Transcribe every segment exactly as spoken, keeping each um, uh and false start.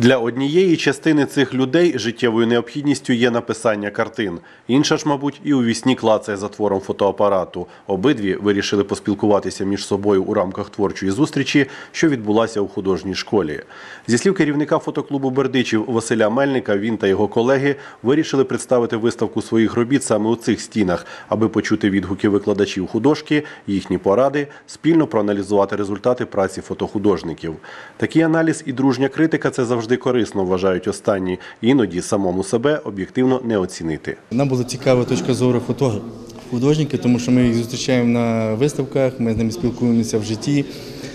Для однієї частини цих людей життєвою необхідністю є написання картин. Інша ж, мабуть, і у вісні клацає за твором фотоапарату. Обидві вирішили поспілкуватися між собою у рамках творчої зустрічі, що відбулася у художній школі. Зі слів керівника фотоклубу «Бердичів» Василя Мельника, він та його колеги вирішили представити виставку своїх робіт саме у цих стінах, аби почути відгуки викладачів художки, їхні поради, спільно проаналізувати результати праці фотохудожників. Такий аналіз і дружня критика – це завжди корисно, вважають останні. Іноді самому себе об'єктивно не оцінити. Нам була цікава точка зору художників, тому що ми їх зустрічаємо на виставках, ми з ними спілкуємося в житті.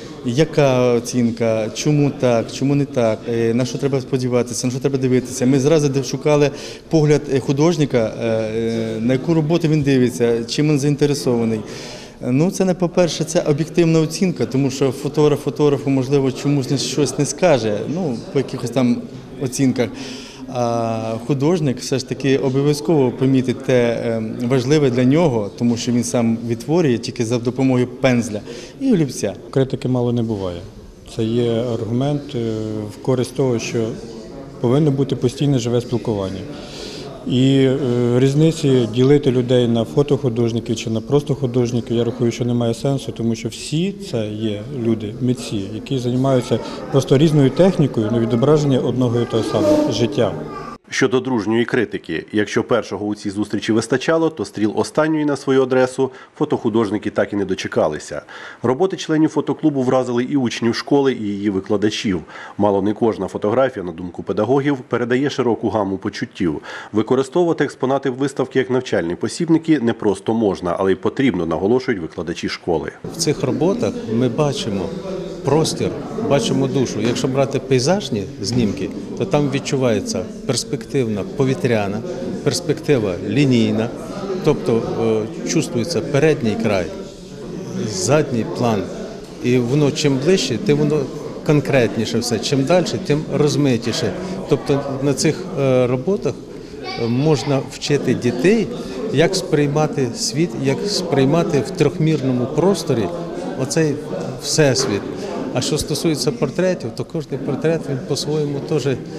Яка оцінка, чому так, чому не так, на що треба сподіватися, на що треба дивитися. Ми зразу шукали погляд художника, на яку роботу він дивиться, чим він заінтересований. Ну, це не по-перше, це об'єктивна оцінка, тому що фотограф фотографу, можливо, чомусь щось не скаже, ну, по якихось там оцінках. А художник все ж таки обов'язково помітить те важливе для нього, тому що він сам відтворює тільки за допомогою пензля і олівця. Критики мало не буває. Це є аргумент в користь того, що повинно бути постійне живе спілкування. І е, різниці ділити людей на фотохудожників чи на просто художників, я рахую, що немає сенсу, тому що всі це є люди, митці, які займаються просто різною технікою на відображення одного і того самого життя. Щодо дружньої критики, якщо першого у цій зустрічі вистачало, то стріл останньої на свою адресу фотохудожники так і не дочекалися. Роботи членів фотоклубу вразили і учнів школи, і її викладачів. Мало не кожна фотографія, на думку педагогів, передає широку гаму почуттів. Використовувати експонати виставки як навчальні посібники не просто можна, але й потрібно, наголошують викладачі школи. В цих роботах ми бачимо простір, бачимо душу. Якщо брати пейзажні знімки, то там відчувається перспективна повітряна, перспектива лінійна, тобто е, чувствується передній край, задній план. І воно чим ближче, тим воно конкретніше все, чим далі, тим розмитіше. Тобто на цих е, роботах можна вчити дітей, як сприймати світ, як сприймати в трьохмірному просторі оцей всесвіт. А що стосується портретів, то кожен портрет він по-своєму теж е,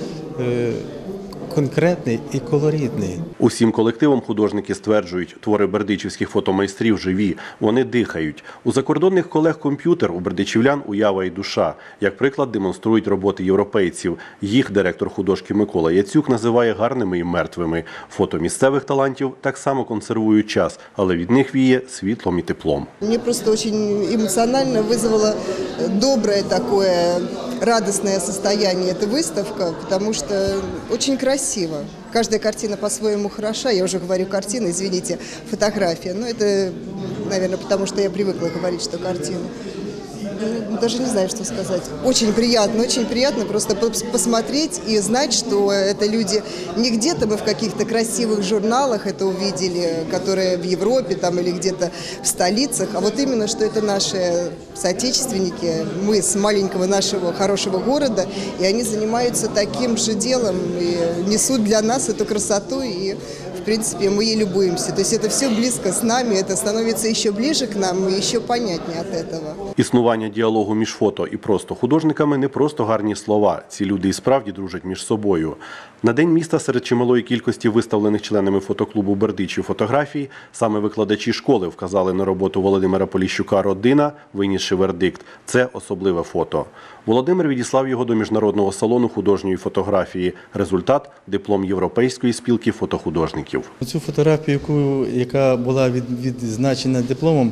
конкретний і колоритний. Усім колективом художники стверджують, твори бердичівських фотомайстрів живі, вони дихають. У закордонних колег комп'ютер, у бердичівлян уява і душа. Як приклад демонструють роботи європейців. Їх директор художки Микола Яцюк називає гарними і мертвими. Фото місцевих талантів так само консервують час, але від них віє світлом і теплом. Мені просто дуже емоціонально визвало добре таке радостное состояние эта выставка, потому что очень красиво. Каждая картина по-своему хороша. Я уже говорю картина, извините, фотография. Но это, наверное, потому что я привыкла говорить, что картина. Даже не знаю, что сказать. Очень приятно, очень приятно просто посмотреть и знать, что это люди не где-то мы в каких-то красивых журналах это увидели, которые в Европе там или где-то в столицах, а вот именно, что это наши соотечественники, мы с маленького нашего хорошего города, и они занимаются таким же делом и несут для нас эту красоту, и в принципе мы ей любуемся. То есть это все близко с нами, это становится еще ближе к нам и еще понятнее от этого. Існування діалогу між фото і просто художниками не просто гарні слова. Ці люди і справді дружать між собою. На День міста серед чималої кількості виставлених членами фотоклубу «Бердичів» фотографій саме викладачі школи вказали на роботу Володимира Поліщука «Родина», винісши вердикт. Це особливе фото. Володимир відіслав його до міжнародного салону художньої фотографії. Результат – диплом Європейської спілки фотохудожників. Цю фотографію, яка була відзначена дипломом,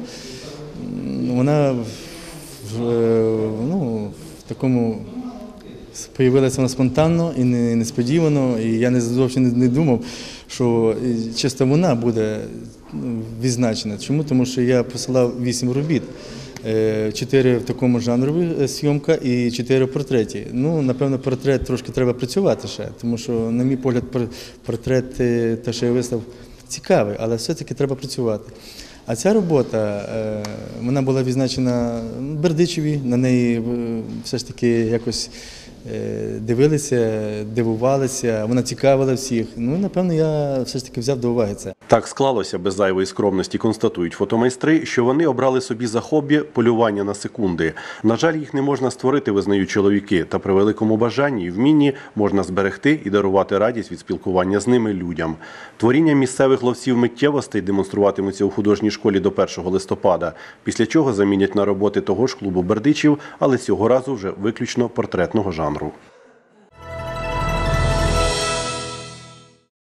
вона в, ну, в такому появилася вона спонтанно і несподівано, і я не зовсім не думав, що чисто вона буде відзначена. Чому? Тому що я посилав вісім робіт. Чотири в такому жанрові зйомка і чотири в портреті. Ну, напевно, портрет трошки треба працювати ще, тому що, на мій погляд, портрет, те, що я вислав, цікавий, але все-таки треба працювати. А ця робота, вона була відзначена в Бердичеві, на неї все ж таки якось е, дивилися, дивувалися, вона цікавила всіх. Ну, напевно, я все ж таки взяв до уваги це. Так склалося без зайвої скромності, констатують фотомайстри, що вони обрали собі за хобі полювання на секунди. На жаль, їх не можна створити, визнають чоловіки, та при великому бажанні і вмінні можна зберегти і дарувати радість від спілкування з ними людям. Творіння місцевих ловців миттєвостей демонструватимуться у художній школі до першого листопада, після чого замінять на роботи того ж клубу Бердичів, але цього разу вже виключно портретного жанру.